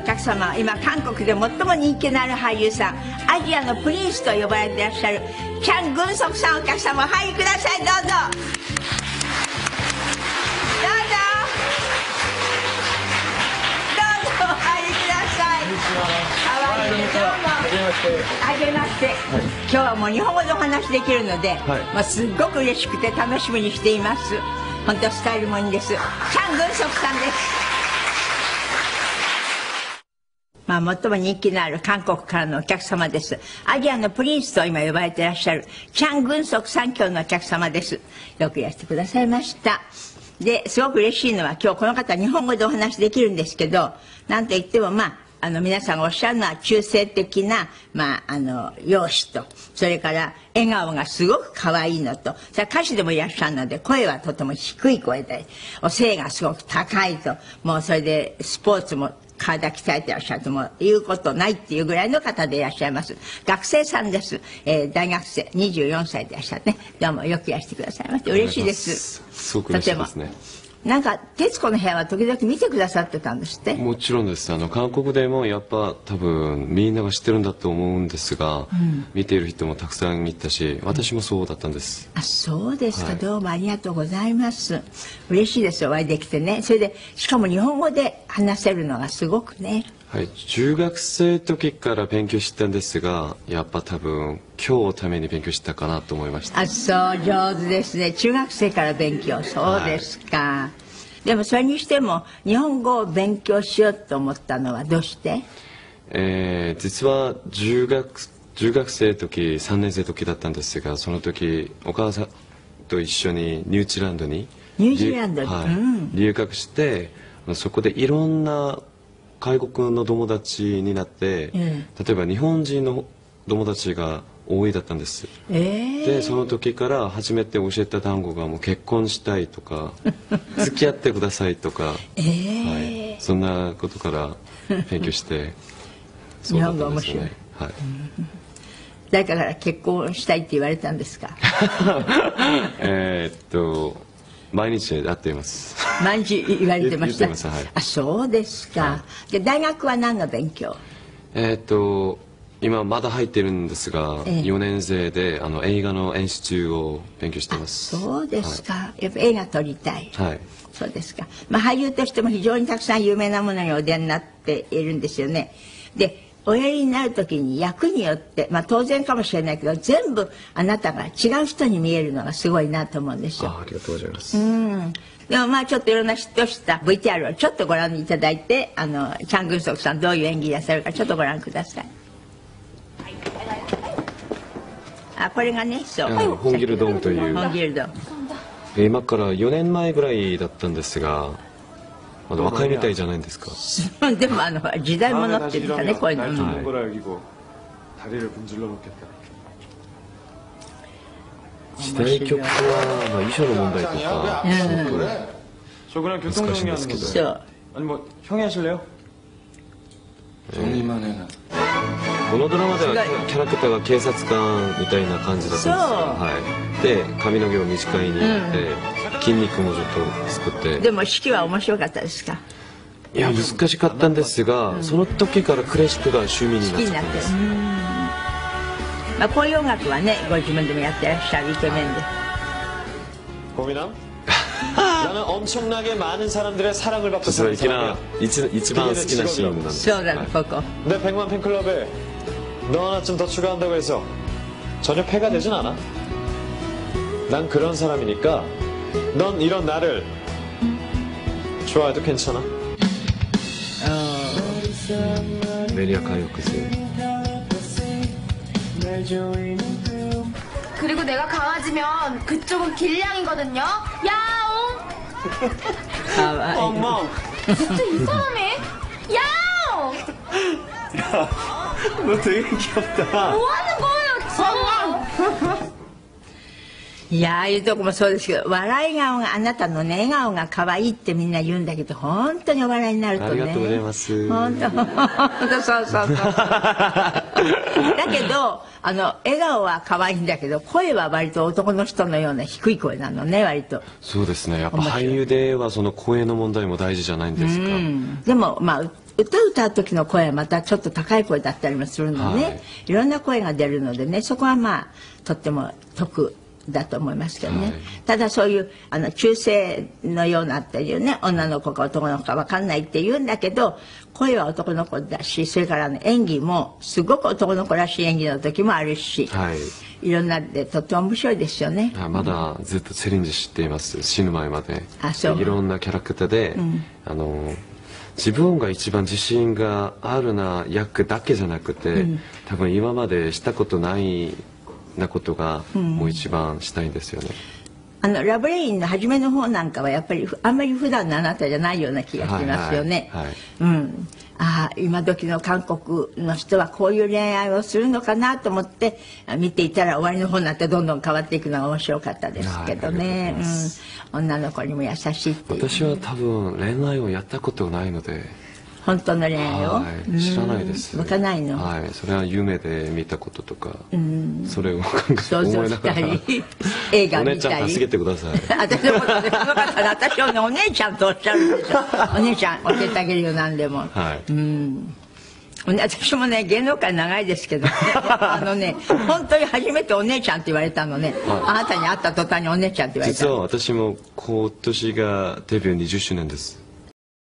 お客様、今韓国で最も人気のある俳優さん、アジアのプリンスと呼ばれていらっしゃるチャン・グンソクさん、お客様お入りください。どうぞどうぞお入りください。かわいい。どうもはじめまして、今日はもう日本語でお話できるので、すっごく嬉しくて楽しみにしています。本当スタイルもいいんです。チャン・グンソクさんです。最も人気のある韓国からのお客様です。アジアのプリンスと今呼ばれていらっしゃるチャン・グンソクさん、今日のお客様です。よくいらしてくださいました。で、すごく嬉しいのは今日この方日本語でお話できるんですけど、なんといっても皆さんがおっしゃるのは中性的な、容姿と、それから笑顔がすごく可愛いのと、それ歌手でもいらっしゃるので、声はとても低い声で、お背がすごく高いと、もうそれでスポーツも体鍛えてらっしゃるとも言うことないっていうぐらいの方でいらっしゃいます。学生さんです。大学生、24歳でいらっしゃってね。どうもよくいらしてくださいまして嬉しいです。 すごく嬉しいですね。 なんか『徹子の部屋』は時々見てくださってたんですって？ もちろんです。韓国でもやっぱ多分みんなが知ってるんだと思うんですが、見ている人もたくさんいたし、私もそうだったんです。 あ、そうですか。どうもありがとうございます。嬉しいですよ、お会いできてね。それでしかも日本語で話せるのがすごくね。 はい、中学生時から勉強してたんですが、やっぱ多分今日のために勉強したかなと思いました。 あ、そう、上手ですね。中学生から勉強。そうですか。でもそれにしても日本語を勉強しようと思ったのはどうして？ 実は中学生時3年生時だったんですが、その時お母さんと一緒にニュージーランドに留学して、そこでいろんな外国の友達になって、例えば日本人の友達が多いだったんです。でその時から初めて教えた単語がもう結婚したいとか付き合ってくださいとか、そんなことから勉強して日本語面白い。誰かから結婚したいって言われたんですか？ 毎日会っています。 毎日言われてました。あ、そうですか。で大学は何の勉強？ 今まだ入ってるんですが、4年生で映画の演出を勉強しています。 そうですか。やっぱ映画撮りたい。 はい。 そうですか。俳優としても非常にたくさん有名なものにお出になっているんですよね。でおやりになる時に役によって、当然かもしれないけど全部あなたが違う人に見えるのがすごいなと思うんですよ。 ありがとうございます。 でもちょっといろんな人した VTR をちょっとご覧いただいて、チャン・グンソクさんどういう演技なさるかちょっとご覧ください。あ、これがね、そう。 ホンギルドンという。 ホンギルドン。 今から4年前ぐらいだったんですが、まだ若いみたいじゃないんですか。 でも時代物っていうんですかね、こういうの。 時代曲は衣装の問題とかすごく難しいんですけど。 そう。 このドラマではキャラクターが警察官みたいな感じだったんですよ。で髪の毛を短いにって筋肉もちょっと作って。 でも式は面白かったですか？ いや難しかったんですが、その時からクラシックが趣味になっちゃったんです。 こういう音楽はねご自分でもやってらっしゃるイケメンで。 それは一番好きなシーンなんです。 そうだね、ここ。 내100만 팬클럽에 너 하나쯤 더 추가한다고 해서 전혀 폐가 되진 않아. 난 그런 사람이니까 넌 이런 나를 좋아해도 괜찮아. 메리아 가요크세. 그리고 내가 강아지면 그쪽은 길냥이거든요. 야옹. 엄마. 진짜 이상하네. 야옹. 야, 너 되게 귀엽다. 뭐 하는 거예요, 진짜. いや、ああいうとこもそうですけど、笑い顔があなたのね笑顔が可愛いってみんな言うんだけど、本当にお笑いになるとね。 ありがとうございます。 本当そうそうそう。だけど笑顔は可愛いんだけど、声は割と男の人のような低い声なのね、割と。 そうですね。やっぱ俳優ではその声の問題も大事じゃないんですか。 でも歌う時の声はまたちょっと高い声だったりもするのね、いろんな声が出るのでね、そこはまあとっても得だと思いますけどね、ただそういう中性のようなっていうね、女の子か男の子か分かんないって言うんだけど、声は男の子だし、それから演技もすごく男の子らしい演技の時もあるし、いろんなでとっても面白いですよね。 まだずっとチャレンジしています。死ぬ前までいろんなキャラクターで、自分が一番自信があるな役だけじゃなくて、多分今までしたことないなことがもう一番したいんですよね。 ラブレインの初めの方なんかはやっぱりあんまり普段のあなたじゃないような気がしますよね。今時の韓国の人はこういう恋愛をするのかなと思って見ていたら、終わりの方になってどんどん変わっていくのが面白かったですけどね。女の子にも優しいっていう。 私は多分恋愛をやったことないので。 本当の恋愛を、 知らないです。 わかないの。 それは夢で見たこととか、それを想像したり、映画見たり。 お姉ちゃん助けてください。 私のことで、その方私をね、お姉ちゃんとおっしゃるんですよ。お姉ちゃん教えてあげるよ、何でも。私もね、芸能界長いですけどね、本当に初めてお姉ちゃんって言われたのね、あなたに会った途端にお姉ちゃんって言われた。 実は私も今年がデビュー20周年です。